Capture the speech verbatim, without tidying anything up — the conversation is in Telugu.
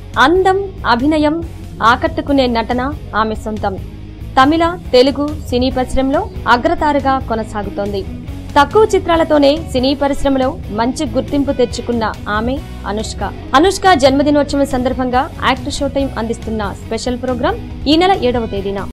అందం, అభినయం, ఆకట్టుకునే నటన ఆమె సొంతం. తమిళ, తెలుగు సినీ పరిశ్రమలో అగ్రతారగా కొనసాగుతోంది. తక్కువ చిత్రాలతోనే సినీ పరిశ్రమలో మంచి గుర్తింపు తెచ్చుకున్న ఆమె అనుష్క. అనుష్క జన్మదినోత్సవం సందర్భంగా యాక్ట్ షో టైం అందిస్తున్న స్పెషల్ ప్రోగ్రాం ఈ నెల ఏడవ తేదీన